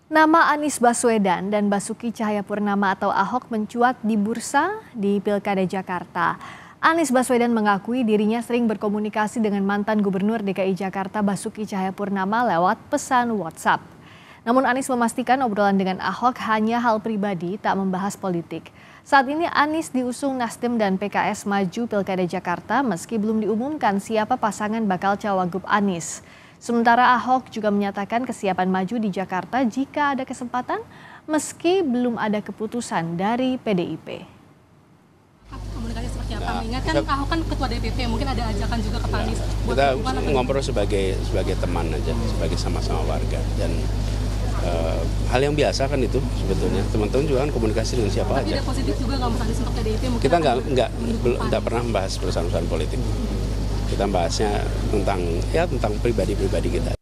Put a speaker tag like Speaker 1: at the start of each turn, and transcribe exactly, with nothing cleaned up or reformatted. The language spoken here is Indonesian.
Speaker 1: Nama Anies Baswedan dan Basuki Cahayapurnama atau Ahok mencuat di bursa di Pilkada Jakarta. Anies Baswedan mengakui dirinya sering berkomunikasi dengan mantan Gubernur D K I Jakarta Basuki Cahayapurnama lewat pesan WhatsApp. Namun Anies memastikan obrolan dengan Ahok hanya hal pribadi, tak membahas politik. Saat ini Anies diusung Nasdem dan P K S maju Pilkada Jakarta meski belum diumumkan siapa pasangan bakal cawagup Anies. Sementara Ahok juga menyatakan kesiapan maju di Jakarta jika ada kesempatan meski belum ada keputusan dari P D I P.
Speaker 2: Komunikasi seperti apa?
Speaker 3: Nah,
Speaker 2: Mengingat kan
Speaker 3: kita,
Speaker 2: Ahok kan ketua D P P, mungkin ada ajakan juga ke Pak Anies.
Speaker 3: Nah, kita ngobrol sebagai sebagai teman aja, sebagai sama-sama warga dan uh, hal yang biasa kan itu sebetulnya. Teman-teman juga kan komunikasi dengan siapa
Speaker 2: Tapi
Speaker 3: aja.
Speaker 2: tidak positif juga nggak Mas Anies untuk P D I P? Mungkin
Speaker 3: Kita nggak nggak nggak pernah membahas perusahaan-perusahaan politik. Kita bahasnya tentang ya tentang pribadi-pribadi kita.